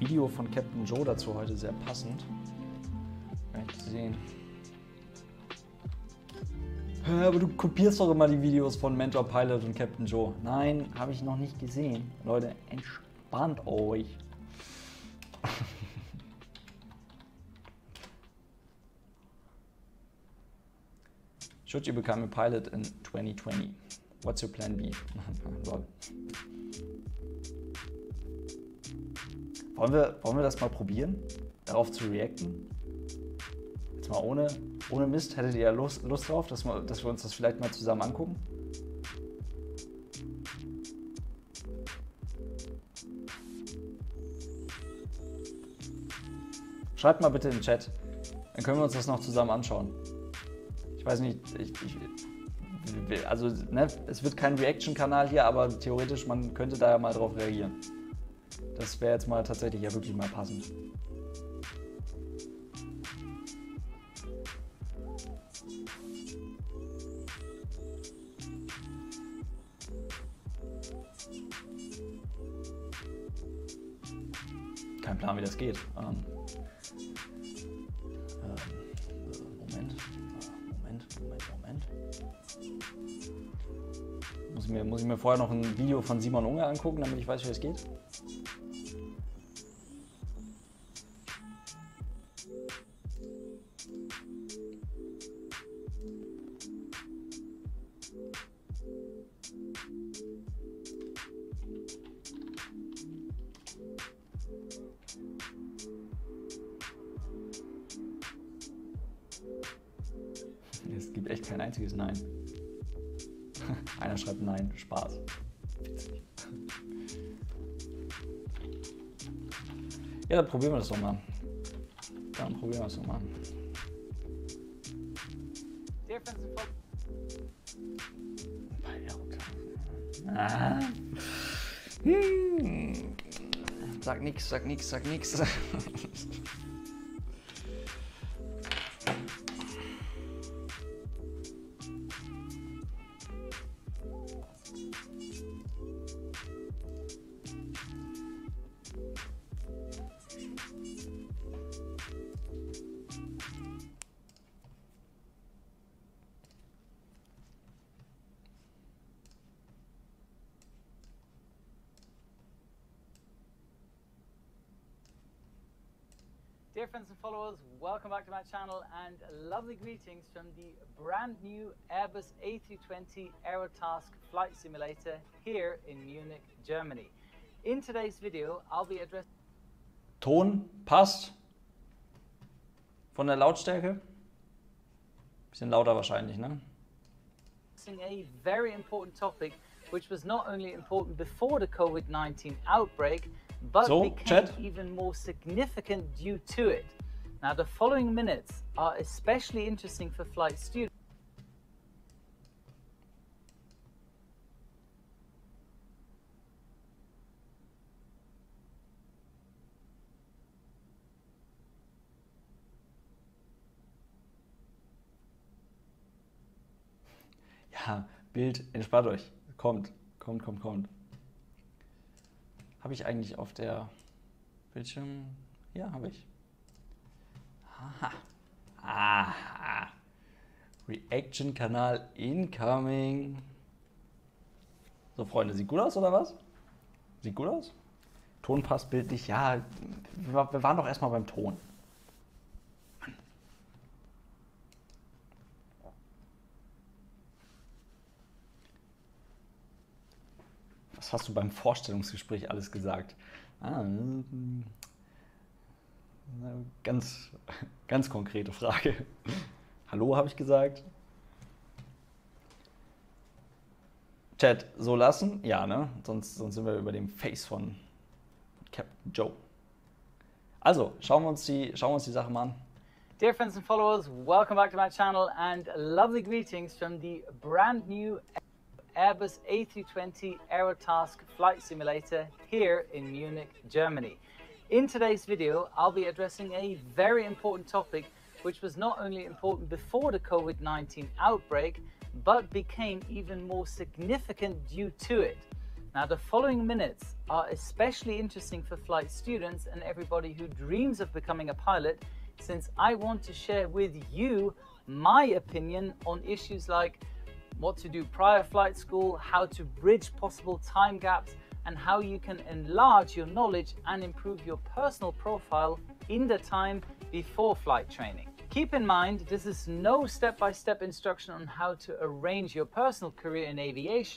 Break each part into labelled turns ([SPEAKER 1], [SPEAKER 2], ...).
[SPEAKER 1] Video von Captain Joe dazu heute sehr passend. Vielleicht sehen. Aber du kopierst doch immer die Videos von Mentor Pilot und Captain Joe. Nein, habe ich noch nicht gesehen. Leute, entspannt euch. Should you become a pilot in 2020? What's your plan B? Lol. Wollen wir das mal probieren? Darauf zu reacten? Jetzt mal ohne Mist, hättet ihr ja Lust drauf, dass wir uns das vielleicht mal zusammen angucken? Schreibt mal bitte in den Chat, dann können wir uns das noch zusammen anschauen. Ich weiß nicht, also ne, es wird kein Reaction-Kanal hier, aber theoretisch, man könnte da ja mal drauf reagieren. Das wäre jetzt mal tatsächlich ja wirklich mal passend. Kein Plan, wie das geht. Moment. Muss ich mir vorher noch ein Video von Simon Unger angucken, damit ich weiß, wie es geht? Es gibt echt kein einziges Nein. Einer schreibt Nein, Spaß. Witzig. Ja, dann probieren wir das doch mal. Ah. Sag nix.
[SPEAKER 2] Dear friends and followers, welcome back to my channel and lovely greetings from the brand new Airbus A320 Aerotask flight simulator here in Munich, Germany. In today's video, I'll be addressing...
[SPEAKER 1] Ton passt. Von der Lautstärke. Bisschen lauter wahrscheinlich, ne?
[SPEAKER 2] A very important topic which was not only important before the COVID-19 outbreak, but became even more significant due to it. Now, the following minutes are especially interesting for flight students.
[SPEAKER 1] Ja, Bild, entspannt euch. Kommt. Habe ich eigentlich auf der Bildschirm? Ja, habe ich. Aha. Reaction-Kanal incoming. So, Freunde, sieht gut aus oder was? Sieht gut aus? Ton passt bildlich. Ja, wir waren doch erstmal beim Ton. Mann. Was hast du beim Vorstellungsgespräch alles gesagt? Ganz konkrete Frage. Hallo, habe ich gesagt. Chat, so lassen? Ja, ne? Sonst sind wir über dem Face von Captain Joe. Also, schauen wir uns die Sache mal an.
[SPEAKER 2] Dear friends and followers, welcome back to my channel and lovely greetings from the brand new Airbus A320 Aerotask flight simulator here in Munich, Germany. In today's video, I'll be addressing a very important topic which was not only important before the COVID-19 outbreak, but became even more significant due to it. Now, the following minutes are especially interesting for flight students and everybody who dreams of becoming a pilot, since I want to share with you my opinion on issues like what to do prior flight school, how to bridge possible time gaps, and how you can enlarge your knowledge and improve your personal profile in the time before flight training. Keep in mind, this is no step-by-step instruction on how to arrange your personal career in aviation.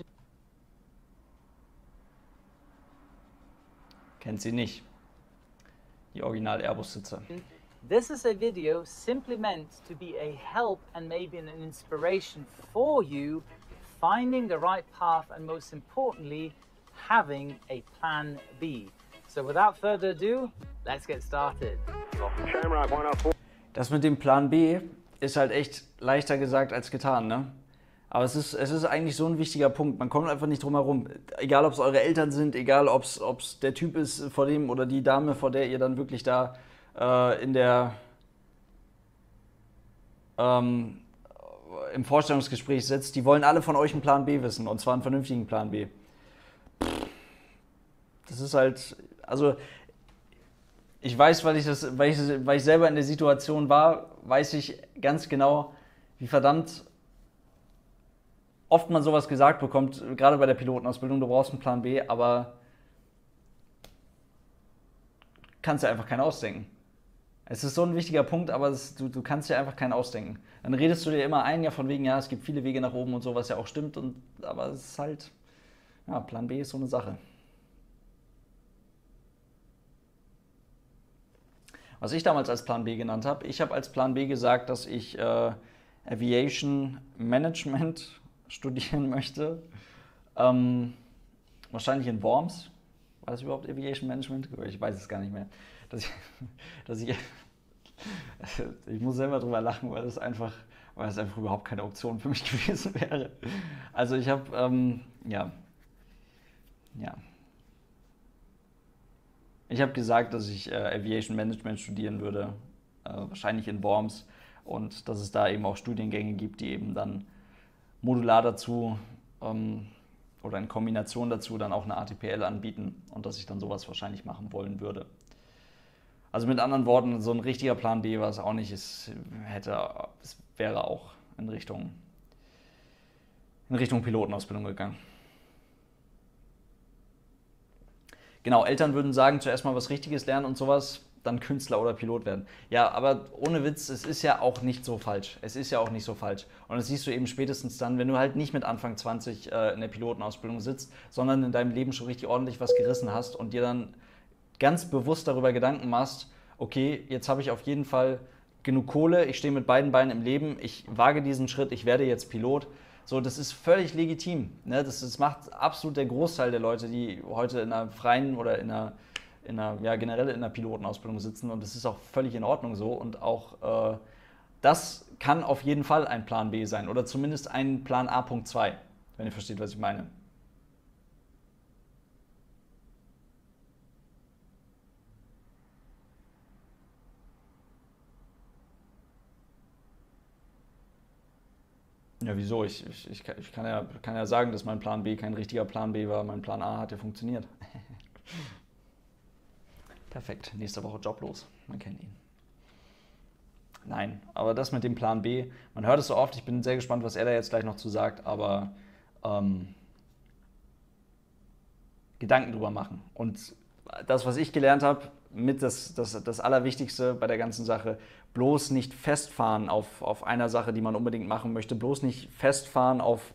[SPEAKER 1] Kennt sie nicht. Die Original Airbus-Sitze.
[SPEAKER 2] This is a video simply meant to be a help and maybe an inspiration for you finding the right path and most importantly, having a plan B. So without further ado, let's get started.
[SPEAKER 1] Das mit dem Plan B ist halt echt leichter gesagt als getan, ne? Aber es ist eigentlich so ein wichtiger Punkt. Man kommt einfach nicht drum herum. Egal, ob es eure Eltern sind, egal, ob es der Typ ist, vor dem oder die Dame, vor der ihr dann wirklich da im Vorstellungsgespräch sitzt, die wollen alle von euch einen Plan B wissen, und zwar einen vernünftigen Plan B. Das ist halt, also ich weiß, weil ich selber in der Situation war, weiß ich ganz genau, wie verdammt oft man sowas gesagt bekommt, gerade bei der Pilotenausbildung, du brauchst einen Plan B, aber kannst dir einfach keinen ausdenken. Es ist so ein wichtiger Punkt, aber du kannst dir einfach keinen ausdenken. Dann redest du dir immer ein, ja, von wegen, ja, es gibt viele Wege nach oben und so, was ja auch stimmt, aber es ist halt, ja, Plan B ist so eine Sache. Was ich damals als Plan B genannt habe, ich habe als Plan B gesagt, dass ich Aviation Management studieren möchte. Wahrscheinlich in Worms. War das überhaupt Aviation Management? Ich weiß es gar nicht mehr. Ich muss selber drüber lachen, weil es einfach überhaupt keine Option für mich gewesen wäre. Also ich habe, Ich habe gesagt, dass ich Aviation Management studieren würde, wahrscheinlich in Worms, und dass es da eben auch Studiengänge gibt, die eben dann modular dazu oder in Kombination dazu dann auch eine ATPL anbieten, und dass ich dann sowas wahrscheinlich machen wollen würde. Also mit anderen Worten, so ein richtiger Plan B war es auch nicht. Es wäre auch in Richtung Pilotenausbildung gegangen. Genau, Eltern würden sagen, zuerst mal was Richtiges lernen und sowas, dann Künstler oder Pilot werden. Ja, aber ohne Witz, es ist ja auch nicht so falsch. Es ist ja auch nicht so falsch. Und das siehst du eben spätestens dann, wenn du halt nicht mit Anfang 20 in der Pilotenausbildung sitzt, sondern in deinem Leben schon richtig ordentlich was gerissen hast und dir dann ganz bewusst darüber Gedanken machst, okay, jetzt habe ich auf jeden Fall genug Kohle, ich stehe mit beiden Beinen im Leben, ich wage diesen Schritt, ich werde jetzt Pilot. So, das ist völlig legitim. Ne? Das macht absolut der Großteil der Leute, die heute in einer freien oder generell in einer Pilotenausbildung sitzen, und das ist auch völlig in Ordnung so, und auch das kann auf jeden Fall ein Plan B sein oder zumindest ein Plan A.2, wenn ihr versteht, was ich meine. Ja, wieso? Ich kann ja sagen, dass mein Plan B kein richtiger Plan B war. Mein Plan A hat ja funktioniert. Perfekt. Nächste Woche joblos. Man kennt ihn. Nein, aber das mit dem Plan B, man hört es so oft. Ich bin sehr gespannt, was er da jetzt gleich noch zu sagt, aber Gedanken drüber machen. Und das, was ich gelernt habe, mit das Allerwichtigste bei der ganzen Sache, bloß nicht festfahren auf einer Sache, die man unbedingt machen möchte, bloß nicht festfahren auf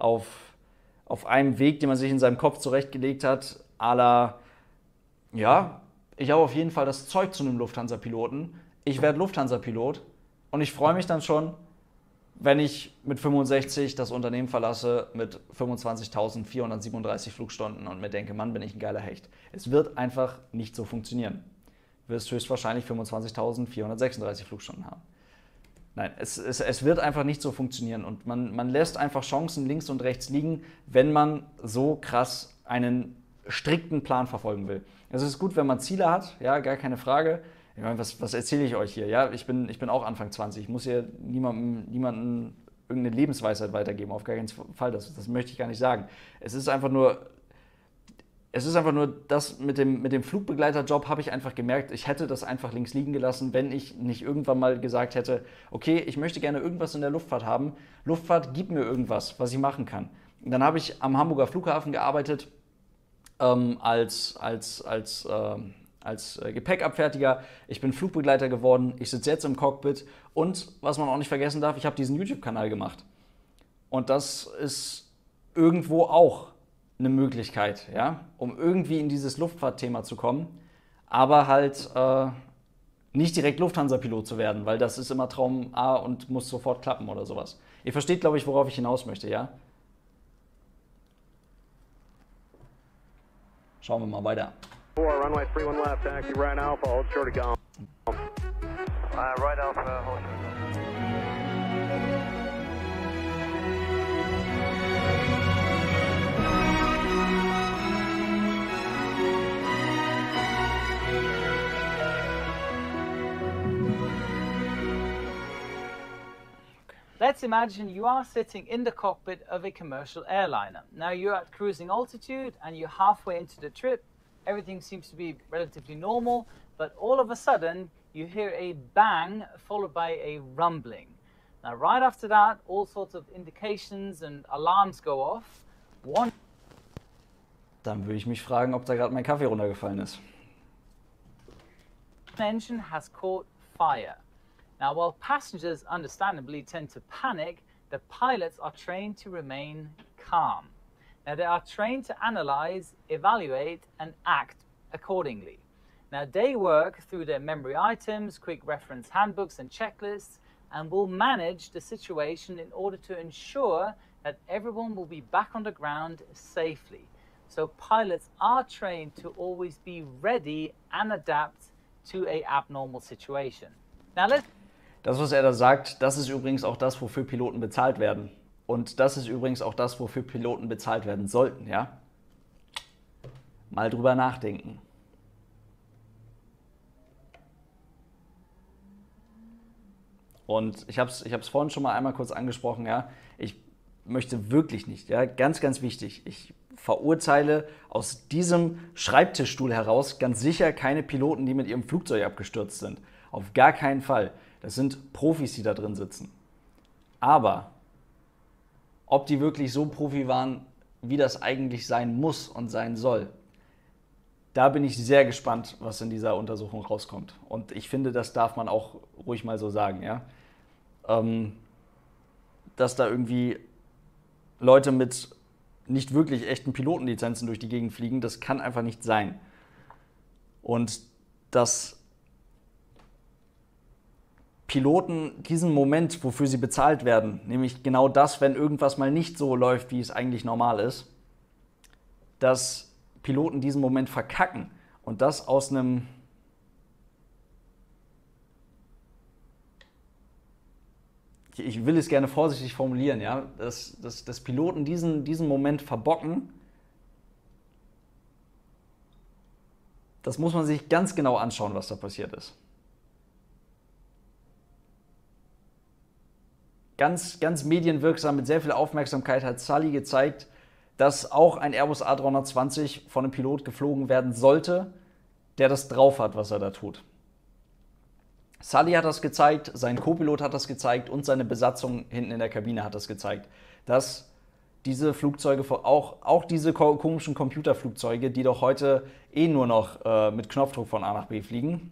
[SPEAKER 1] einem Weg, den man sich in seinem Kopf zurechtgelegt hat, à la, ja, ich habe auf jeden Fall das Zeug zu einem Lufthansa-Piloten, ich werde Lufthansa-Pilot und ich freue mich dann schon, wenn ich mit 65 das Unternehmen verlasse mit 25.437 Flugstunden und mir denke, Mann, bin ich ein geiler Hecht. Es wird einfach nicht so funktionieren. Du wirst höchstwahrscheinlich 25.436 Flugstunden haben. Nein, es wird einfach nicht so funktionieren, und man lässt einfach Chancen links und rechts liegen, wenn man so krass einen strikten Plan verfolgen will. Es ist gut, wenn man Ziele hat, ja, gar keine Frage. Ich meine, was erzähle ich euch hier? Ja, ich bin auch Anfang 20. Ich muss hier niemandem irgendeine Lebensweisheit weitergeben, auf gar keinen Fall. Das möchte ich gar nicht sagen. Es ist einfach nur, es ist einfach nur, das mit dem Flugbegleiterjob habe ich einfach gemerkt, ich hätte das einfach links liegen gelassen, wenn ich nicht irgendwann mal gesagt hätte, okay, ich möchte gerne irgendwas in der Luftfahrt haben. Luftfahrt, gib mir irgendwas, was ich machen kann. Und dann habe ich am Hamburger Flughafen gearbeitet, als Gepäckabfertiger. Ich bin Flugbegleiter geworden, ich sitze jetzt im Cockpit und, was man auch nicht vergessen darf, ich habe diesen YouTube-Kanal gemacht. Und das ist irgendwo auch eine Möglichkeit, ja, um irgendwie in dieses Luftfahrtthema zu kommen, aber halt nicht direkt Lufthansa-Pilot zu werden, weil das ist immer Traum A und muss sofort klappen oder sowas. Ihr versteht, glaube ich, worauf ich hinaus möchte, ja? Schauen wir mal weiter.
[SPEAKER 3] Runway 31 left, taxi right Alpha, hold short of gone.
[SPEAKER 4] Right Alpha, hold short.
[SPEAKER 2] Let's imagine you are sitting in the cockpit of a commercial airliner. Now you're at cruising altitude and you're halfway into the trip. Everything seems to be relatively normal, but all of a sudden you hear a bang followed by a rumbling. Now right after that, all sorts of indications and alarms go off. One
[SPEAKER 1] Dann würde ich mich fragen, ob da gerade mein Kaffee runtergefallen ist.
[SPEAKER 2] engine has caught fire. Now, while passengers understandably tend to panic, the pilots are trained to remain calm. Now, they are trained to analyze, evaluate, and act accordingly. Now, they work through their memory items, quick reference handbooks, and checklists, and will manage the situation in order to ensure that everyone will be back on the ground safely. So, pilots are trained to always be ready and adapt to a abnormal situation. Now,
[SPEAKER 1] Das, was er da sagt, das ist übrigens auch das, wofür Piloten bezahlt werden. Und das ist übrigens auch das, wofür Piloten bezahlt werden sollten, ja? Mal drüber nachdenken. Und ich hab's vorhin schon mal einmal kurz angesprochen, ja? Ich möchte wirklich nicht, ja? Ganz, ganz wichtig, ich verurteile aus diesem Schreibtischstuhl heraus ganz sicher keine Piloten, die mit ihrem Flugzeug abgestürzt sind. Auf gar keinen Fall. Das sind Profis, die da drin sitzen. Aber ob die wirklich so Profi waren, wie das eigentlich sein muss und sein soll, da bin ich sehr gespannt, was in dieser Untersuchung rauskommt. Und ich finde, das darf man auch ruhig mal so sagen, ja. Dass da irgendwie Leute mit nicht wirklich echten Pilotenlizenzen durch die Gegend fliegen, das kann einfach nicht sein. Und dass Piloten diesen Moment, wofür sie bezahlt werden, nämlich genau das, wenn irgendwas mal nicht so läuft, wie es eigentlich normal ist, dass Piloten diesen Moment verkacken und das aus einem ich will es gerne vorsichtig formulieren, ja, dass Piloten diesen Moment verbocken, das muss man sich ganz genau anschauen, was da passiert ist. Ganz, ganz medienwirksam, mit sehr viel Aufmerksamkeit hat Sully gezeigt, dass auch ein Airbus A320 von einem Pilot geflogen werden sollte, der das drauf hat, was er da tut. Sully hat das gezeigt, sein Co-Pilot hat das gezeigt und seine Besatzung hinten in der Kabine hat das gezeigt, dass diese Flugzeuge, auch diese komischen Computerflugzeuge, die doch heute nur noch mit Knopfdruck von A nach B fliegen,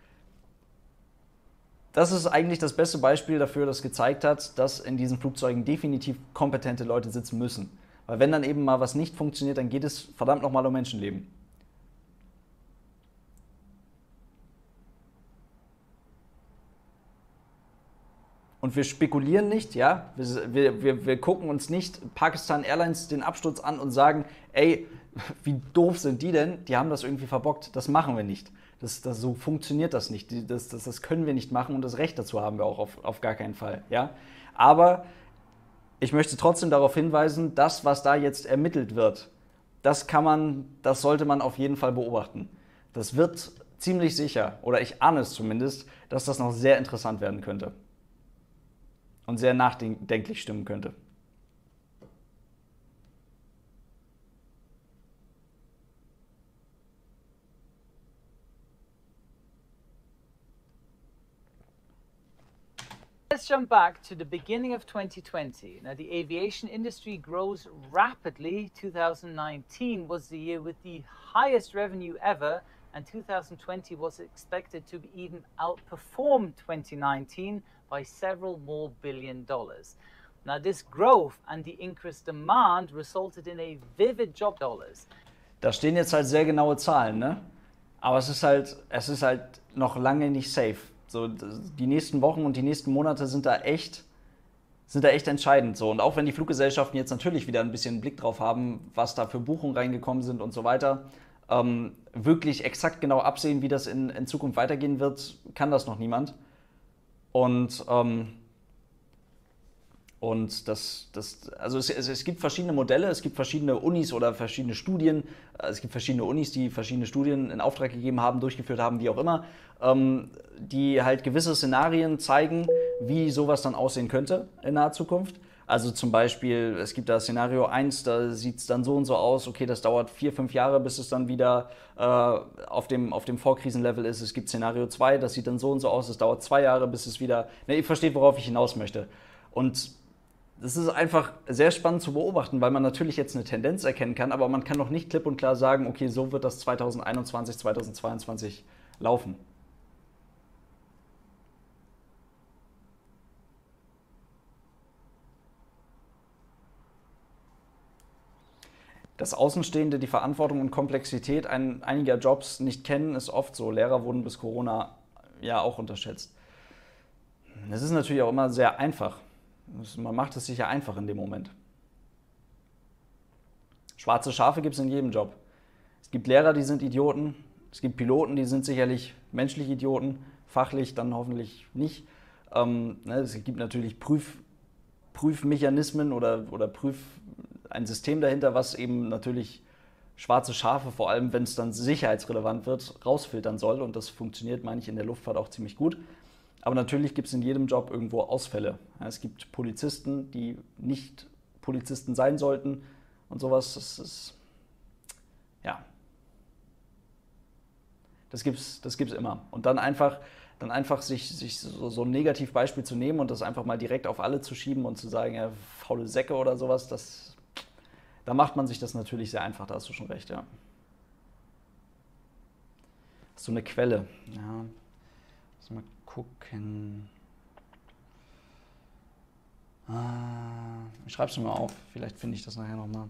[SPEAKER 1] das ist eigentlich das beste Beispiel dafür, das gezeigt hat, dass in diesen Flugzeugen definitiv kompetente Leute sitzen müssen. Weil wenn dann eben mal was nicht funktioniert, dann geht es verdammt nochmal um Menschenleben. Und wir spekulieren nicht, ja, wir gucken uns nicht Pakistan Airlines den Absturz an und sagen, ey, wie doof sind die denn? Die haben das irgendwie verbockt. Das machen wir nicht. So funktioniert das nicht. Das können wir nicht machen und das Recht dazu haben wir auch auf gar keinen Fall. Ja? Aber ich möchte trotzdem darauf hinweisen, das, was da jetzt ermittelt wird, das sollte man auf jeden Fall beobachten. Das wird ziemlich sicher, oder ich ahne es zumindest, dass das noch sehr interessant werden könnte. Und sehr nachdenklich stimmen könnte.
[SPEAKER 2] let's jump back to the beginning of 2020. Now, the aviation industry grows rapidly. 2019 was the year with the highest revenue ever, and 2020 was expected to even outperform 2019 by several more $billion. Now, this growth and the increased demand resulted in a vivid job dollars.
[SPEAKER 1] Da stehen jetzt halt sehr genaue Zahlen, ne? Aber es ist halt noch lange nicht safe. So, die nächsten Wochen und die nächsten Monate sind da echt entscheidend. So. Und auch wenn die Fluggesellschaften jetzt natürlich wieder ein bisschen einen Blick drauf haben, was da für Buchungen reingekommen sind und so weiter, wirklich exakt genau absehen, wie das in Zukunft weitergehen wird, kann das noch niemand. Und also es gibt verschiedene Modelle, es gibt verschiedene Unis oder verschiedene Studien, es gibt verschiedene Unis, die verschiedene Studien in Auftrag gegeben haben, durchgeführt haben, wie auch immer, die halt gewisse Szenarien zeigen, wie sowas dann aussehen könnte in naher Zukunft. Also zum Beispiel, es gibt da Szenario 1, da sieht es dann so und so aus, okay, das dauert 4, 5 Jahre, bis es dann wieder auf dem Vorkrisenlevel ist. Es gibt Szenario 2, das sieht dann so und so aus, es dauert 2 Jahre, bis es wieder... Ne, ihr versteht, worauf ich hinaus möchte. Und das ist einfach sehr spannend zu beobachten, weil man natürlich jetzt eine Tendenz erkennen kann, aber man kann noch nicht klipp und klar sagen, okay, so wird das 2021, 2022 laufen. Dass Außenstehende die Verantwortung und Komplexität einiger Jobs nicht kennen, ist oft so. Lehrer wurden bis Corona ja auch unterschätzt. Es ist natürlich auch immer sehr einfach. Man macht es sich ja einfach in dem Moment. Schwarze Schafe gibt es in jedem Job. Es gibt Lehrer, die sind Idioten. Es gibt Piloten, die sind sicherlich menschlich Idioten. Fachlich dann hoffentlich nicht. Es gibt natürlich Prüfmechanismen oder ein System dahinter, was eben natürlich schwarze Schafe, vor allem wenn es dann sicherheitsrelevant wird, rausfiltern soll. Und das funktioniert, meine ich, in der Luftfahrt auch ziemlich gut. Aber natürlich gibt es in jedem Job irgendwo Ausfälle. Ja, es gibt Polizisten, die nicht Polizisten sein sollten und sowas. Das ist, ja, das gibt's immer. Und dann einfach sich so ein Negativbeispiel zu nehmen und das einfach mal direkt auf alle zu schieben und zu sagen, ja, faule Säcke oder sowas, da macht man sich das natürlich sehr einfach, da hast du schon recht, ja. Hast du eine Quelle? Ja. Mal gucken. Ich schreibe es mir mal auf. Vielleicht finde ich das nachher nochmal.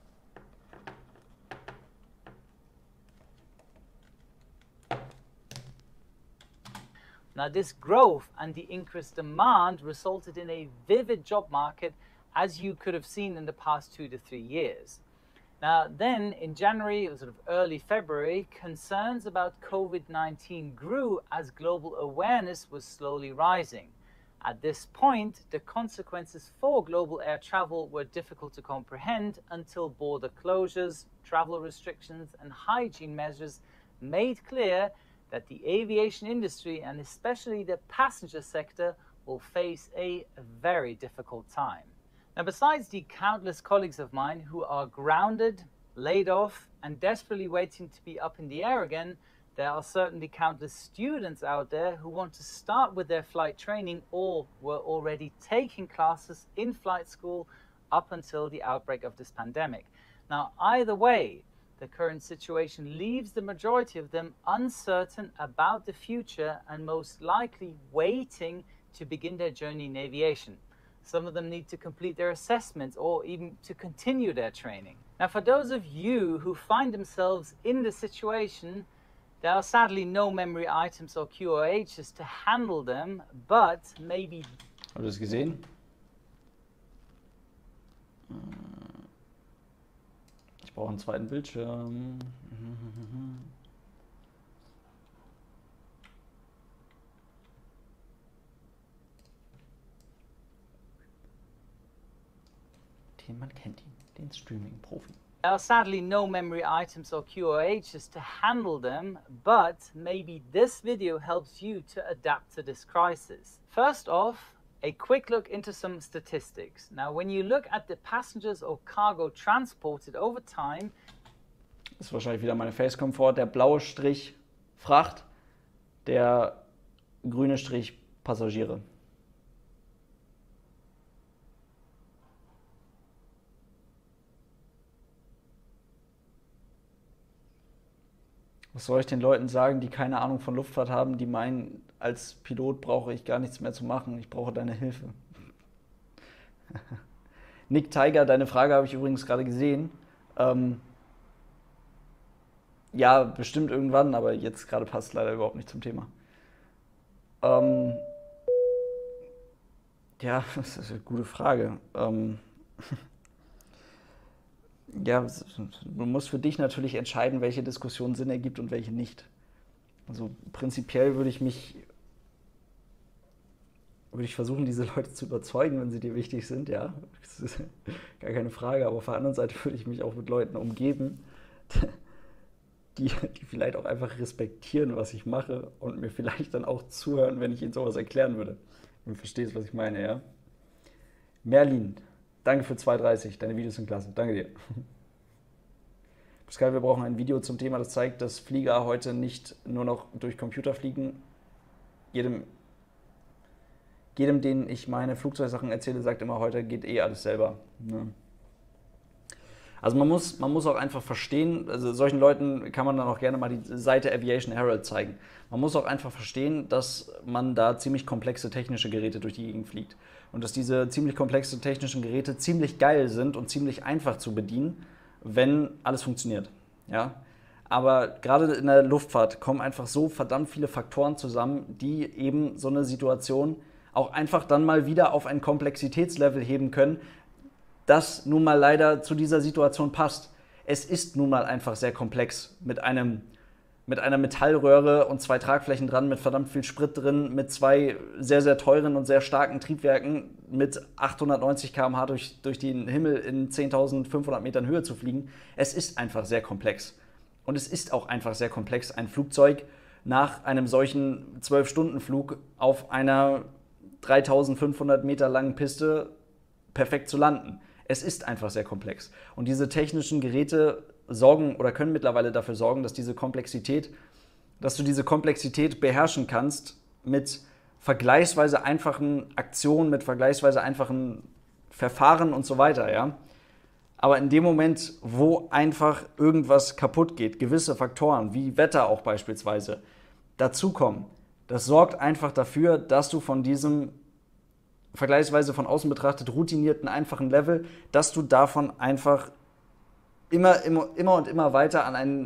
[SPEAKER 2] Now, this growth and the increased demand resulted in a vivid job market, as you could have seen in the past 2 to 3 years. Now, then in January, or sort of early February, concerns about COVID-19 grew as global awareness was slowly rising. At this point, the consequences for global air travel were difficult to comprehend until border closures, travel restrictions, and hygiene measures made clear that the aviation industry, and especially the passenger sector, will face a very difficult time. Now, besides the countless colleagues of mine who are grounded, laid off, and desperately waiting to be up in the air again, there are certainly countless students out there who want to start with their flight training or were already taking classes in flight school up until the outbreak of this pandemic. Now, either way, the current situation leaves the majority of them uncertain about the future and most likely waiting to begin their journey in aviation. Some of them need to complete their assessments or even to continue their training. Now, for those of you who find themselves in this situation, there are sadly no memory items or QOHs to handle them, but maybe...
[SPEAKER 1] Hast du das gesehen? Ich brauche einen zweiten Bildschirm. Man kennt ihn, den Streaming-Profi.
[SPEAKER 2] There are sadly no memory items or QOHs to handle them, but maybe this video helps you to adapt to this crisis. First off, a quick look into some statistics. Now, when you look at the passengers or cargo transported over time...
[SPEAKER 1] Das ist wahrscheinlich wieder meine Face Comfort. Der blaue Strich Fracht, der grüne Strich Passagiere. Was soll ich den Leuten sagen, die keine Ahnung von Luftfahrt haben, die meinen, als Pilot brauche ich gar nichts mehr zu machen, ich brauche deine Hilfe. Nick Tiger, deine Frage habe ich übrigens gerade gesehen. Ja, bestimmt irgendwann, aber jetzt gerade passt es leider überhaupt nicht zum Thema. Ja, das ist eine gute Frage. Ja, du musst für dich natürlich entscheiden, welche Diskussion Sinn ergibt und welche nicht. Also prinzipiell würde ich versuchen, diese Leute zu überzeugen, wenn sie dir wichtig sind, ja. Das ist gar keine Frage, aber auf der anderen Seite würde ich mich auch mit Leuten umgeben, die vielleicht auch einfach respektieren, was ich mache und mir vielleicht dann auch zuhören, wenn ich ihnen sowas erklären würde. Du verstehst, was ich meine, ja? Merlin, danke für 2,30. Deine Videos sind klasse. Danke dir. Pascal, wir brauchen ein Video zum Thema, das zeigt, dass Flieger heute nicht nur noch durch Computer fliegen. Jedem, den ich meine Flugzeugsachen erzähle, sagt immer, heute geht eh alles selber. Ne? Also man muss auch einfach verstehen, also solchen Leuten kann man dann auch gerne mal die Seite Aviation Herald zeigen. Man muss auch einfach verstehen, dass man da ziemlich komplexe technische Geräte durch die Gegend fliegt. Und dass diese ziemlich komplexen technischen Geräte ziemlich geil sind und ziemlich einfach zu bedienen, wenn alles funktioniert. Ja? Aber gerade in der Luftfahrt kommen einfach so verdammt viele Faktoren zusammen, die eben so eine Situation auch einfach dann mal wieder auf ein Komplexitätslevel heben können, das nun mal leider zu dieser Situation passt. Es ist nun mal einfach sehr komplex mit einer Metallröhre und 2 Tragflächen dran, mit verdammt viel Sprit drin, mit 2 sehr, sehr teuren und sehr starken Triebwerken, mit 890 km/h durch den Himmel in 10.500 Metern Höhe zu fliegen. Es ist einfach sehr komplex. Und es ist auch einfach sehr komplex, ein Flugzeug nach einem solchen 12-Stunden-Flug auf einer 3.500 Meter langen Piste perfekt zu landen. Es ist einfach sehr komplex. Und diese technischen Geräte sorgen oder können mittlerweile dafür sorgen, dass du diese Komplexität beherrschen kannst mit vergleichsweise einfachen Aktionen, mit vergleichsweise einfachen Verfahren und so weiter, ja. Aber in dem Moment, wo einfach irgendwas kaputt geht, gewisse Faktoren, wie Wetter auch beispielsweise, dazukommen, das sorgt einfach dafür, dass du von diesem vergleichsweise von außen betrachtet routinierten, einfachen Level, dass du davon einfach immer und immer weiter an eine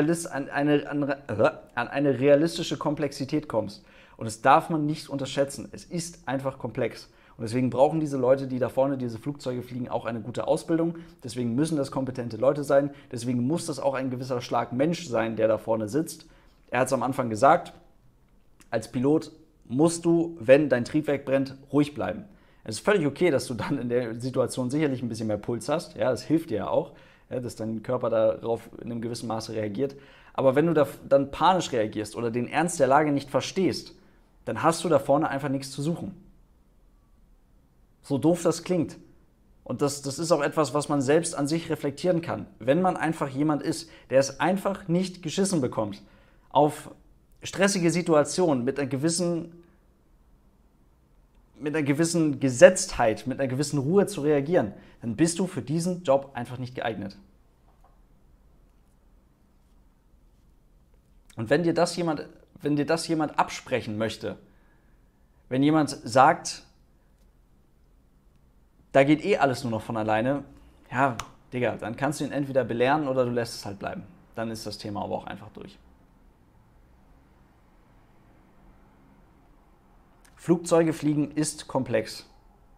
[SPEAKER 1] realistische Komplexität kommst. Und das darf man nicht unterschätzen. Es ist einfach komplex. Und deswegen brauchen diese Leute, die da vorne diese Flugzeuge fliegen, auch eine gute Ausbildung. Deswegen müssen das kompetente Leute sein. Deswegen muss das auch ein gewisser Schlag Mensch sein, der da vorne sitzt. Er hat es am Anfang gesagt, als Pilot musst du, wenn dein Triebwerk brennt, ruhig bleiben. Es ist völlig okay, dass du dann in der Situation sicherlich ein bisschen mehr Puls hast. Ja, das hilft dir ja auch, ja, dass dein Körper darauf in einem gewissen Maße reagiert. Aber wenn du dann panisch reagierst oder den Ernst der Lage nicht verstehst, dann hast du da vorne einfach nichts zu suchen. So doof das klingt. Und das ist auch etwas, was man selbst an sich reflektieren kann. Wenn man einfach jemand ist, der es einfach nicht geschissen bekommt, auf stressige Situationen mit einer gewissen Gesetztheit, mit einer gewissen Ruhe zu reagieren, dann bist du für diesen Job einfach nicht geeignet. Und wenn dir das jemand absprechen möchte, wenn jemand sagt, da geht eh alles nur noch von alleine, ja, Digga, dann kannst du ihn entweder belehren oder du lässt es halt bleiben. Dann ist das Thema aber auch einfach durch. Flugzeuge fliegen ist komplex.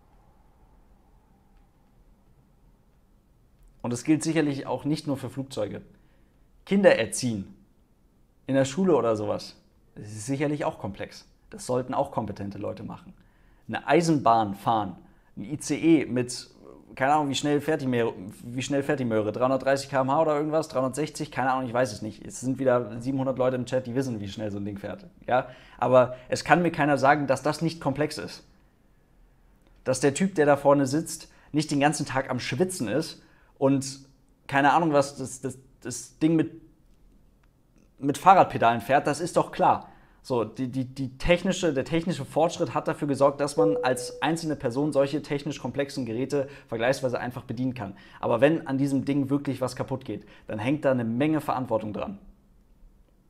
[SPEAKER 1] Und das gilt sicherlich auch nicht nur für Flugzeuge. Kinder erziehen in der Schule oder sowas, das ist sicherlich auch komplex. Das sollten auch kompetente Leute machen. Eine Eisenbahn fahren, ein ICE mit, keine Ahnung, wie schnell fährt die Möhre, 330 km/h oder irgendwas, 360, keine Ahnung, ich weiß es nicht. Es sind wieder 700 Leute im Chat, die wissen, wie schnell so ein Ding fährt. Ja? Aber es kann mir keiner sagen, dass das nicht komplex ist. Dass der Typ, der da vorne sitzt, nicht den ganzen Tag am Schwitzen ist und keine Ahnung, was das Ding mit Fahrradpedalen fährt, das ist doch klar. So, der technische Fortschritt hat dafür gesorgt, dass man als einzelne Person solche technisch komplexen Geräte vergleichsweise einfach bedienen kann. Aber wenn an diesem Ding wirklich was kaputt geht, dann hängt da eine Menge Verantwortung dran.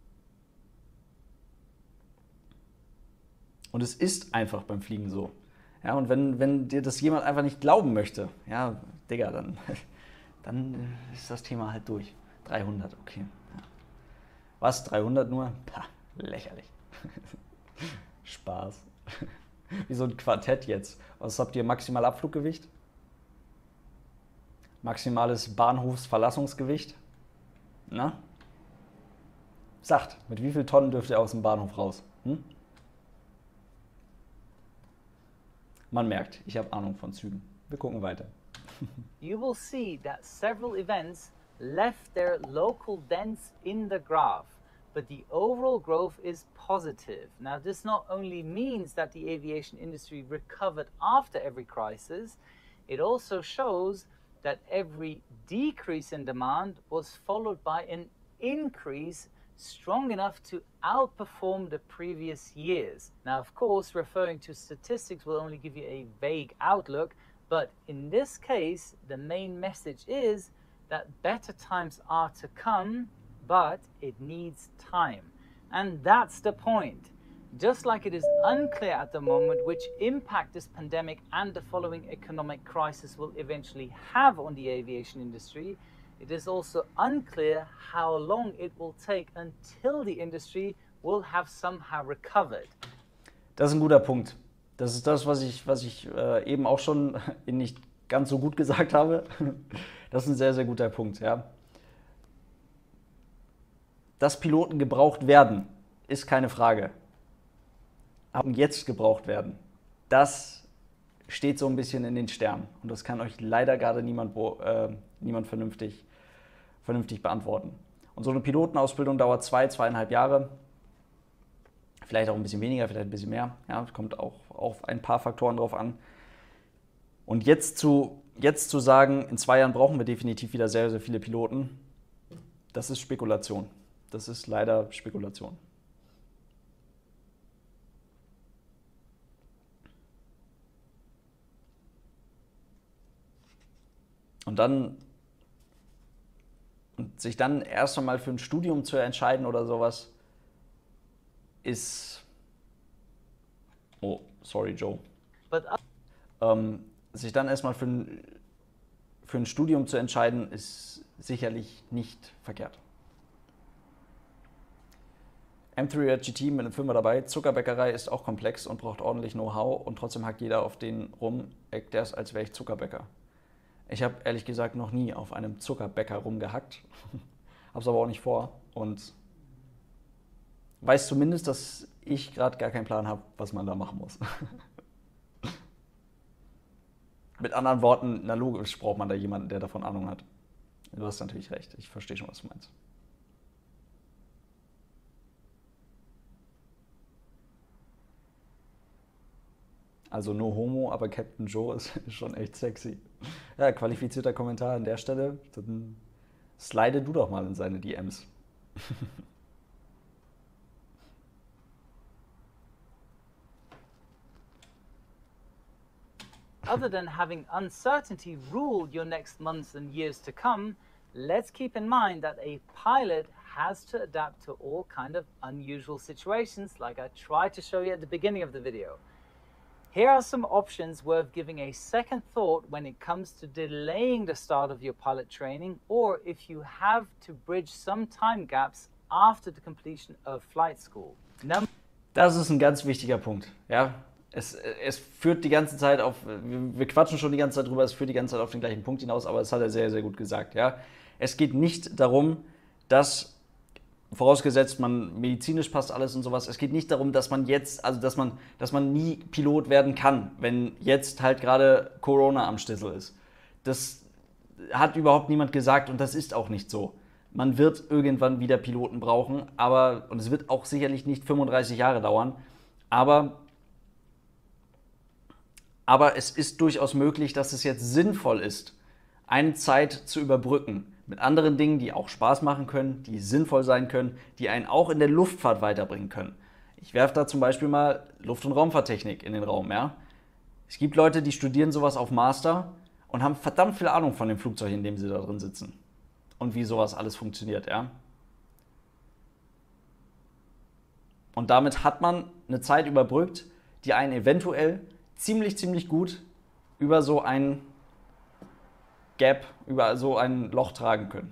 [SPEAKER 1] Und es ist einfach beim Fliegen so. Ja, und wenn dir das jemand einfach nicht glauben möchte, ja, Digga, dann ist das Thema halt durch. 300, okay. Ja. Was, 300 nur? Pah, lächerlich. Spaß. Wie so ein Quartett jetzt. Was habt ihr? Maximal Abfluggewicht? Maximales Bahnhofsverlassungsgewicht? Na? Sagt, mit wie viel Tonnen dürft ihr aus dem Bahnhof raus? Hm? Man merkt, ich habe Ahnung von Zügen. Wir gucken weiter.
[SPEAKER 2] You will see that several events left their local dents in the graph, but the overall growth is positive. Now, this not only means that the aviation industry recovered after every crisis, it also shows that every decrease in demand was followed by an increase strong enough to outperform the previous years. Now, of course, referring to statistics will only give you a vague outlook, but in this case, the main message is that better times are to come, but it needs time. And that's the point. Just like it is unclear at the moment which impact this pandemic and the following economic crisis will eventually have on the aviation industry, it is also unclear how long it will take until the industry will have somehow recovered.
[SPEAKER 1] Das ist ein guter Punkt. Das ist das, was ich eben auch schon nicht ganz so gut gesagt habe. Das ist ein sehr, sehr guter Punkt. Ja. Dass Piloten gebraucht werden, ist keine Frage. Aber jetzt gebraucht werden, das steht so ein bisschen in den Sternen. Und das kann euch leider gerade niemand vernünftig beantworten. Und so eine Pilotenausbildung dauert 2,5 Jahre. Vielleicht auch ein bisschen weniger, vielleicht ein bisschen mehr. Ja, kommt auch auf ein paar Faktoren drauf an. Und jetzt zu sagen, in 2 Jahren brauchen wir definitiv wieder sehr, sehr viele Piloten, das ist Spekulation. Das ist leider Spekulation. Und sich dann erst einmal für ein Studium zu entscheiden oder sowas, ist... Oh, sorry, Joe. Sich dann erstmal für ein Studium zu entscheiden, ist sicherlich nicht verkehrt. M3 GT mit einem Firma dabei. Zuckerbäckerei ist auch komplex und braucht ordentlich Know-how und trotzdem hackt jeder auf den rum, erklärt, als wäre ich Zuckerbäcker. Ich habe ehrlich gesagt noch nie auf einem Zuckerbäcker rumgehackt, habe es aber auch nicht vor und weiß zumindest, dass ich gerade gar keinen Plan habe, was man da machen muss. Mit anderen Worten, na logisch braucht man da jemanden, der davon Ahnung hat. Du hast natürlich recht, ich verstehe schon, was du meinst. Also no homo, aber Captain Joe ist schon echt sexy. Ja, qualifizierter Kommentar an der Stelle. Dann slide du doch mal in seine DMs.
[SPEAKER 2] Other than having uncertainty rule your next months and years to come, let's keep in mind that a pilot has to adapt to all kind of unusual situations, like I tried to show you at the beginning of the video. Here are some options worth giving a second thought when it comes to delaying the start of your pilot training, or if you have to bridge some time gaps after the completion of flight school.
[SPEAKER 1] Das ist ein ganz wichtiger Punkt. Ja? Es führt die ganze Zeit auf, wir quatschen schon die ganze Zeit drüber, es führt die ganze Zeit auf den gleichen Punkt hinaus, aber das hat er sehr, sehr gut gesagt. Ja? Es geht nicht darum, dass, vorausgesetzt man medizinisch passt alles und sowas, es geht nicht darum, dass man jetzt, also dass man nie Pilot werden kann, wenn jetzt halt gerade Corona am Stissel ist. Das hat überhaupt niemand gesagt und das ist auch nicht so. Man wird irgendwann wieder Piloten brauchen, und es wird auch sicherlich nicht 35 Jahre dauern, aber es ist durchaus möglich, dass es jetzt sinnvoll ist, eine Zeit zu überbrücken mit anderen Dingen, die auch Spaß machen können, die sinnvoll sein können, die einen auch in der Luftfahrt weiterbringen können. Ich werfe da zum Beispiel mal Luft- und Raumfahrttechnik in den Raum. Ja? Es gibt Leute, die studieren sowas auf Master und haben verdammt viel Ahnung von dem Flugzeug, in dem sie da drin sitzen und wie sowas alles funktioniert. Ja? Und damit hat man eine Zeit überbrückt, die einen eventuell ziemlich gut über so ein Gap, über so ein Loch tragen können.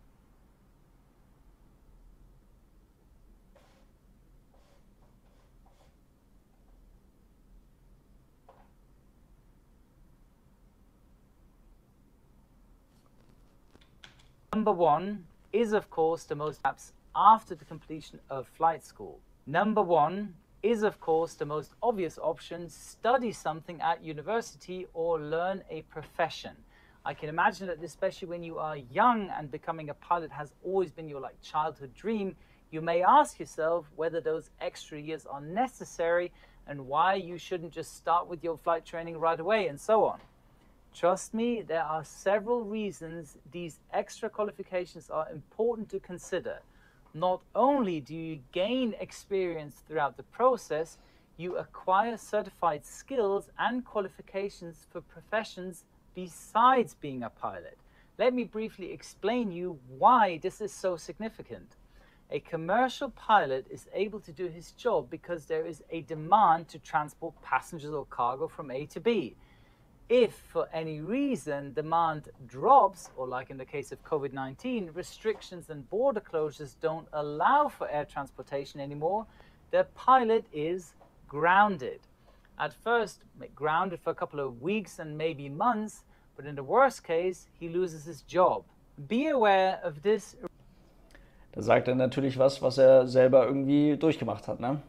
[SPEAKER 2] Number one is, of course, the most apps after the completion of flight school. Number one is, of course, the most obvious option: study something at university or learn a profession. I can imagine that, especially when you are young and becoming a pilot has always been your childhood dream, you may ask yourself whether those extra years are necessary and why you shouldn't just start with your flight training right away and so on. Trust me, there are several reasons these extra qualifications are important to consider. Not only do you gain experience throughout the process, you acquire certified skills and qualifications for professions besides being a pilot. Let me briefly explain you why this is so significant. A commercial pilot is able to do his job because there is a demand to transport passengers or cargo from A to B. If for any reason demand drops, or like in the case of COVID-19, restrictions and border closures don't allow for air transportation anymore, the pilot is grounded. At first, grounded for a couple of weeks and maybe months, but in the worst case, he loses his job. Be aware of this.
[SPEAKER 1] Da sagt er natürlich was er selber irgendwie durchgemacht hat, ne?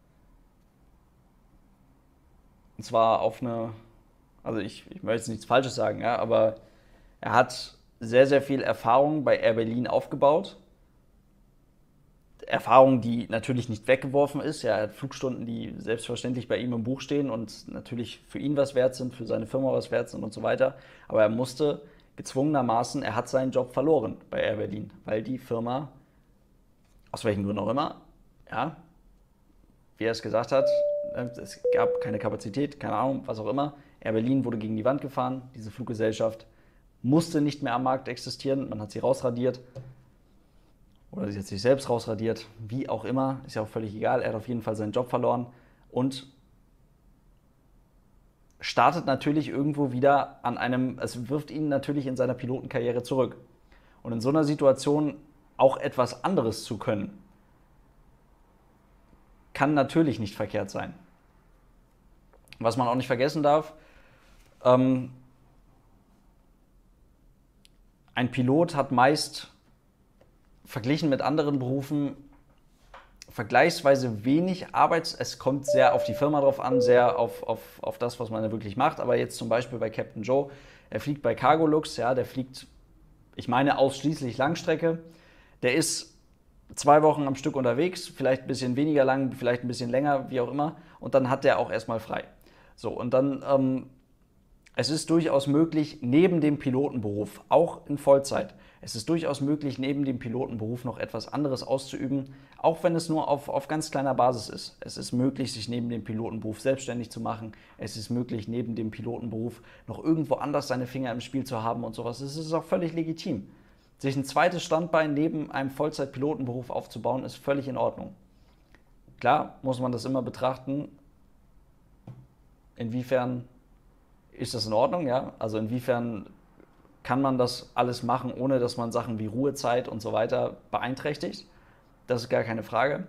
[SPEAKER 1] Und zwar auf eine, also ich möchte jetzt nichts Falsches sagen, ja, aber er hat sehr viel Erfahrung bei Air Berlin aufgebaut. Erfahrung, die natürlich nicht weggeworfen ist. Ja, er hat Flugstunden, die selbstverständlich bei ihm im Buch stehen und natürlich für ihn was wert sind, für seine Firma was wert sind und so weiter. Aber er musste gezwungenermaßen, er hat seinen Job verloren bei Air Berlin, weil die Firma, aus welchen Gründen auch immer, ja, wie er es gesagt hat, es gab keine Kapazität, keine Ahnung, was auch immer. Air Berlin wurde gegen die Wand gefahren. Diese Fluggesellschaft musste nicht mehr am Markt existieren. Man hat sie rausradiert. Oder sie hat sich selbst rausradiert. Wie auch immer, ist ja auch völlig egal. Er hat auf jeden Fall seinen Job verloren und startet natürlich irgendwo wieder an einem, es wirft ihn natürlich in seiner Pilotenkarriere zurück. Und in so einer Situation auch etwas anderes zu können, kann natürlich nicht verkehrt sein. Was man auch nicht vergessen darf, ein Pilot hat meist verglichen mit anderen Berufen vergleichsweise wenig es kommt sehr auf die Firma drauf an, sehr auf das, was man da wirklich macht, aber jetzt zum Beispiel bei Captain Joe, er fliegt bei Cargolux, ja, der fliegt, ich meine, ausschließlich Langstrecke, der ist 2 Wochen am Stück unterwegs, vielleicht ein bisschen weniger lang, vielleicht ein bisschen länger, wie auch immer, und dann hat der auch erstmal frei. So, und dann, es ist durchaus möglich, neben dem Pilotenberuf, auch in Vollzeit, es ist durchaus möglich, neben dem Pilotenberuf noch etwas anderes auszuüben, auch wenn es nur auf ganz kleiner Basis ist. Es ist möglich, sich neben dem Pilotenberuf selbstständig zu machen. Es ist möglich, neben dem Pilotenberuf noch irgendwo anders seine Finger im Spiel zu haben und sowas. Es ist auch völlig legitim. Sich ein zweites Standbein neben einem Vollzeit-Pilotenberuf aufzubauen, ist völlig in Ordnung. Klar muss man das immer betrachten, inwiefern ist das in Ordnung, ja? Also inwiefern kann man das alles machen, ohne dass man Sachen wie Ruhezeit und so weiter beeinträchtigt. Das ist gar keine Frage.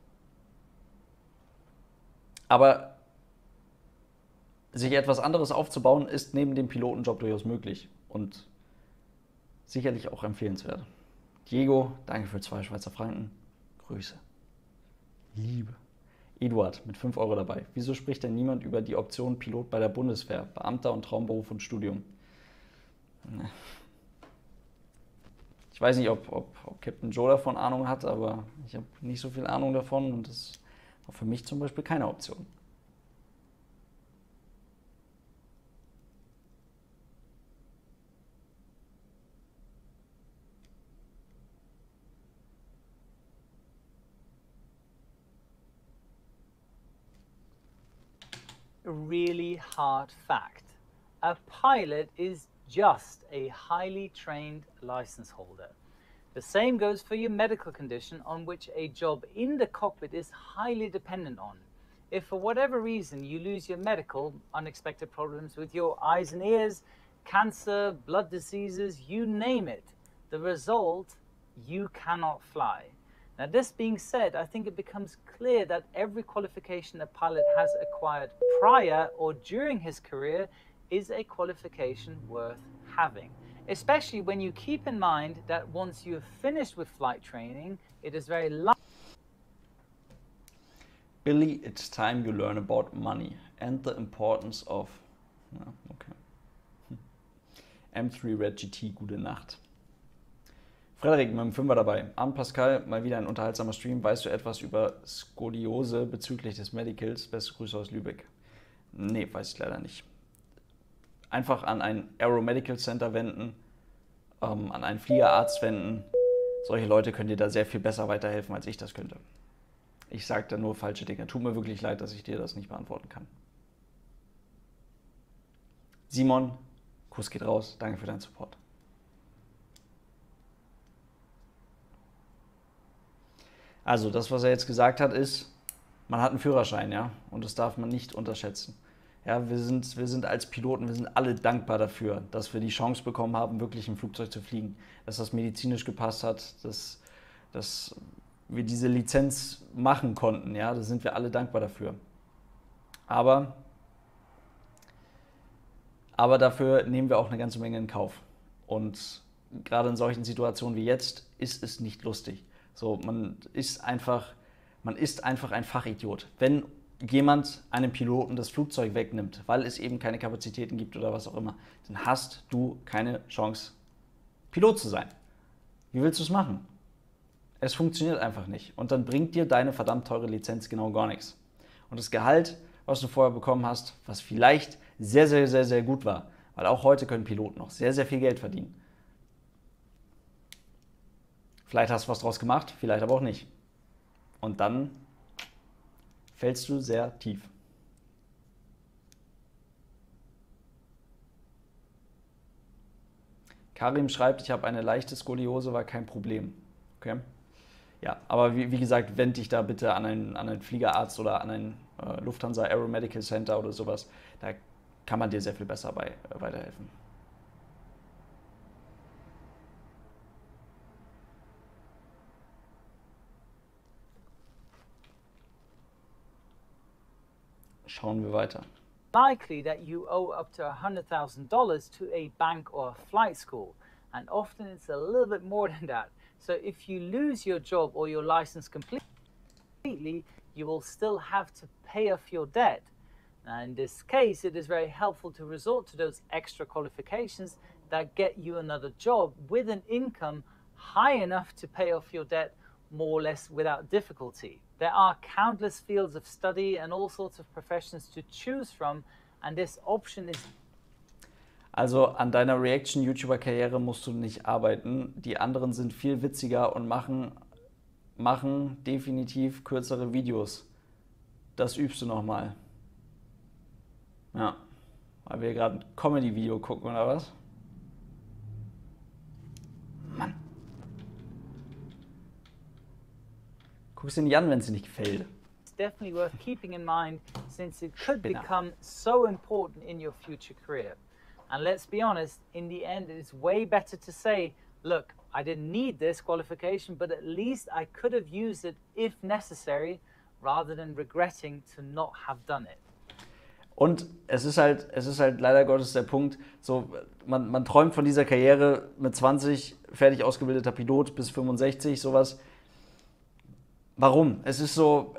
[SPEAKER 1] Aber sich etwas anderes aufzubauen, ist neben dem Pilotenjob durchaus möglich und sicherlich auch empfehlenswert. Diego, danke für 2 Schweizer Franken. Grüße. Liebe. Eduard mit 5 € dabei. Wieso spricht denn niemand über die Option Pilot bei der Bundeswehr? Beamter und Traumberuf und Studium. Ich weiß nicht, ob Captain Joe davon Ahnung hat, aber ich habe nicht so viel Ahnung davon und das war für mich zum Beispiel keine Option.
[SPEAKER 2] A really hard fact. A pilot is just a highly trained license holder. The same goes for your medical condition, on which a job in the cockpit is highly dependent on. If for whatever reason you lose your medical, unexpected problems with your eyes and ears, cancer, blood diseases, you name it, the result, you cannot fly. Now, this being said, I think it becomes clear that every qualification a pilot has acquired prior or during his career is a qualification worth having, especially when you keep in mind that once you have finished with flight training, it is very likely.
[SPEAKER 1] Billy, it's time you learn about money and the importance of... Ja, okay. M3 Red GT, gute Nacht. Frederik mit dem Fünfer dabei. Abend Pascal, mal wieder ein unterhaltsamer Stream. Weißt du etwas über Skoliose bezüglich des Medicals? Beste Grüße aus Lübeck. Nee, weiß ich leider nicht. Einfach an ein Aero Medical Center wenden, an einen Fliegerarzt wenden. Solche Leute können dir da sehr viel besser weiterhelfen, als ich das könnte. Ich sage da nur falsche Dinge. Tut mir wirklich leid, dass ich dir das nicht beantworten kann. Simon, Kuss geht raus. Danke für deinen Support. Also das, was er jetzt gesagt hat, ist, man hat einen Führerschein, ja, und das darf man nicht unterschätzen. Ja, wir sind als Piloten, wir sind alle dankbar dafür, dass wir die Chance bekommen haben, wirklich im Flugzeug zu fliegen, dass das medizinisch gepasst hat, dass wir diese Lizenz machen konnten, ja, da sind wir alle dankbar dafür. Aber dafür nehmen wir auch eine ganze Menge in Kauf. Und gerade in solchen Situationen wie jetzt ist es nicht lustig. So, man ist einfach ein Fachidiot. Wenn jemand einem Piloten das Flugzeug wegnimmt, weil es eben keine Kapazitäten gibt oder was auch immer, dann hast du keine Chance, Pilot zu sein. Wie willst du es machen? Es funktioniert einfach nicht. Und dann bringt dir deine verdammt teure Lizenz genau gar nichts. Und das Gehalt, was du vorher bekommen hast, was vielleicht sehr, sehr, sehr, sehr gut war, weil auch heute können Piloten noch sehr, sehr viel Geld verdienen. Vielleicht hast du was draus gemacht, vielleicht aber auch nicht. Und dann fällst du sehr tief. Karim schreibt, ich habe eine leichte Skoliose, war kein Problem. Okay? Ja, aber wie gesagt, wende dich da bitte an einen Fliegerarzt oder an ein Lufthansa Aero Medical Center oder sowas. Da kann man dir sehr viel besser weiterhelfen. Schauen wir weiter.
[SPEAKER 2] Likely that you owe up to $100,000 to a bank or a flight school, and often it's a little bit more than that. So if you lose your job or your license completely, you will still have to pay off your debt. Now, in this case, it is very helpful to resort to those extra qualifications that get you another job with an income high enough to pay off your debt more or less without difficulty. There are countless fields of study and all sorts of professions to choose from, and this option is...
[SPEAKER 1] Also an deiner Reaction-YouTuber-Karriere musst du nicht arbeiten. Die anderen sind viel witziger und machen definitiv kürzere Videos. Das übst du nochmal. Ja, weil wir gerade ein Comedy-Video gucken, oder was? Mann. Guck sie nicht an, wenn es dir nicht gefällt.
[SPEAKER 2] It's definitely worth keeping in mind since it could become so important in your future career. And let's be honest, in the end, it is way better to say, look, I didn't need this qualification, but at least I could have used it if necessary, rather than regretting to not have done it.
[SPEAKER 1] Und es ist halt leider Gottes der Punkt, so, man träumt von dieser Karriere mit 20, fertig ausgebildeter Pilot bis 65, sowas. Warum? Es ist so,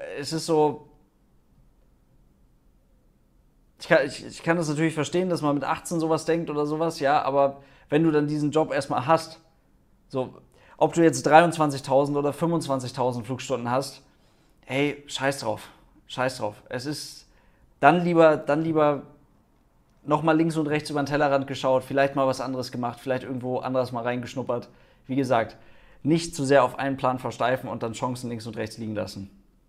[SPEAKER 1] ich kann das natürlich verstehen, dass man mit 18 sowas denkt oder sowas, ja, aber wenn du dann diesen Job erstmal hast, so, ob du jetzt 23.000 oder 25.000 Flugstunden hast, hey, scheiß drauf. Es ist dann lieber nochmal links und rechts über den Tellerrand geschaut, vielleicht mal was anderes gemacht, vielleicht irgendwo anderes mal reingeschnuppert. Wie gesagt, nicht zu sehr auf einen Plan versteifen und dann Chancen links und rechts liegen lassen.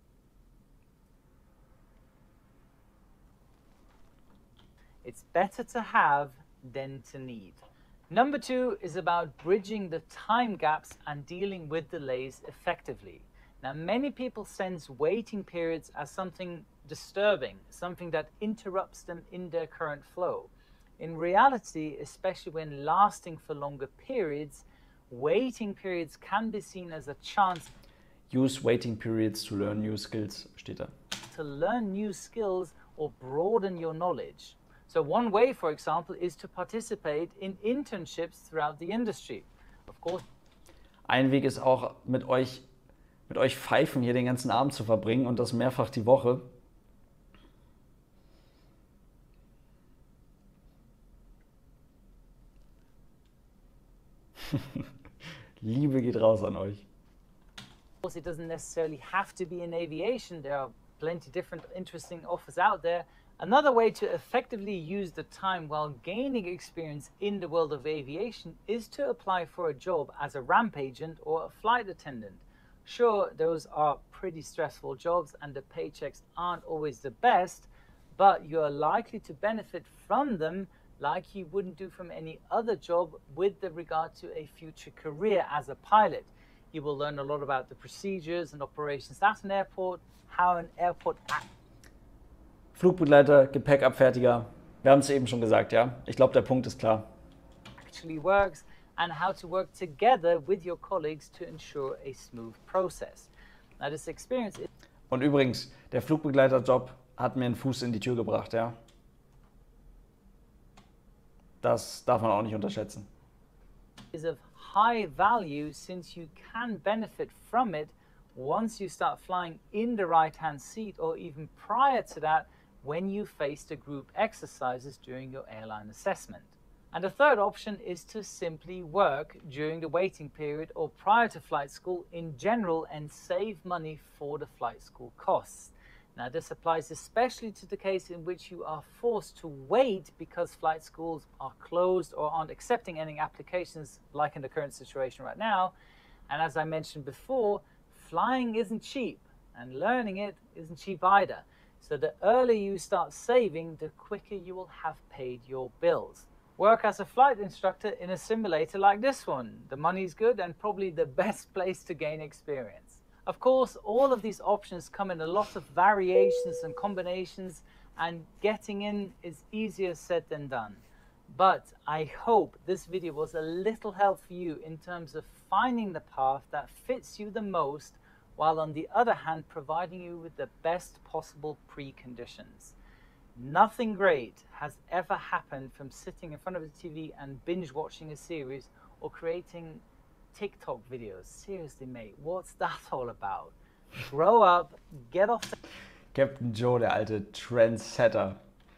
[SPEAKER 2] It's better to have than to need. Number 2 is about bridging the time gaps and dealing with delays effectively. Now, many people sense waiting periods as something disturbing, something that interrupts them in their current flow. In reality, especially when lasting for longer periods, waiting periods can be seen as a chance
[SPEAKER 1] Use waiting periods to learn new skills, steht da.
[SPEAKER 2] to learn new skills or broaden your knowledge. So one way, for example, is to participate in internships throughout the industry. Of course,
[SPEAKER 1] Ein Weg ist auch, mit euch Pfeifen hier den ganzen Abend zu verbringen und das mehrfach die Woche. Liebe geht raus an euch.
[SPEAKER 2] it doesn't necessarily have to be in aviation. There are plenty different interesting offers out there. Another way to effectively use the time while gaining experience in the world of aviation is to apply for a job as a ramp agent or a flight attendant. Sure, those are pretty stressful jobs and the paychecks aren't always the best, but you are likely to benefit from them like you wouldn't do from any other job with regard to a future career as a pilot. You will learn a lot about the procedures and operations at an airport, how an airport
[SPEAKER 1] Flugbegleiter, Gepäckabfertiger. Wir haben es eben schon gesagt, ja. Ich glaube, der Punkt ist klar.
[SPEAKER 2] actually works and how to work together with your colleagues to ensure a smooth process. Now, this experience
[SPEAKER 1] Und übrigens, der Flugbegleiterjob hat mir einen Fuß in die Tür gebracht, ja. Das darf man auch nicht unterschätzen.
[SPEAKER 2] is of high value since you can benefit from it once you start flying in the right-hand seat or even prior to that when you face the group exercises during your airline assessment. And the third option is to simply work during the waiting period or prior to flight school in general and save money for the flight school costs. Now, this applies especially to the case in which you are forced to wait because flight schools are closed or aren't accepting any applications, like in the current situation right now. And as I mentioned before, flying isn't cheap and learning it isn't cheap either. So the earlier you start saving, the quicker you will have paid your bills. Work as a flight instructor in a simulator like this one. The money's good and probably the best place to gain experience. Of course, all of these options come in a lot of variations and combinations, and getting in is easier said than done. But I hope this video was a little help for you in terms of finding the path that fits you the most, while on the other hand providing you with the best possible preconditions. Nothing great has ever happened from sitting in front of a TV and binge watching a series or creating TikTok videos. Seriously, mate, what's that all about? Grow up, get off the
[SPEAKER 1] Captain Joe, der alte Trendsetter.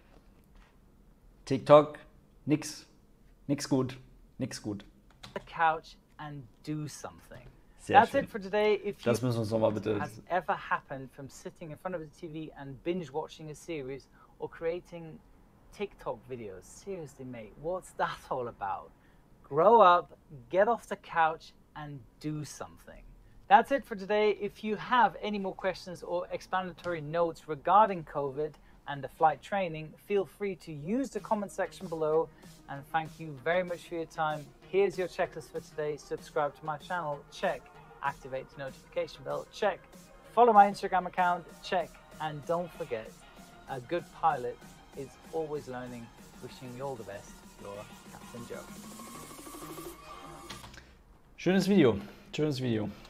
[SPEAKER 1] TikTok, nix gut, nix gut.
[SPEAKER 2] couch and do something.
[SPEAKER 1] Sehr
[SPEAKER 2] That's
[SPEAKER 1] schön.
[SPEAKER 2] it for today. If
[SPEAKER 1] Das müssen wir uns nochmal bitte...
[SPEAKER 2] has ever happened from sitting in front of the TV and binge watching a series or creating TikTok videos. Seriously, mate, what's that all about? Grow up, get off the couch and do something. That's it for today. If you have any more questions or explanatory notes regarding COVID and the flight training, feel free to use the comment section below. And thank you very much for your time. Here's your checklist for today. Subscribe to my channel, check. Activate the notification bell, check. Follow my Instagram account, check. And don't forget, a good pilot is always learning. Wishing you all the best. Your Captain Joe.
[SPEAKER 1] Schönes Video, schönes Video.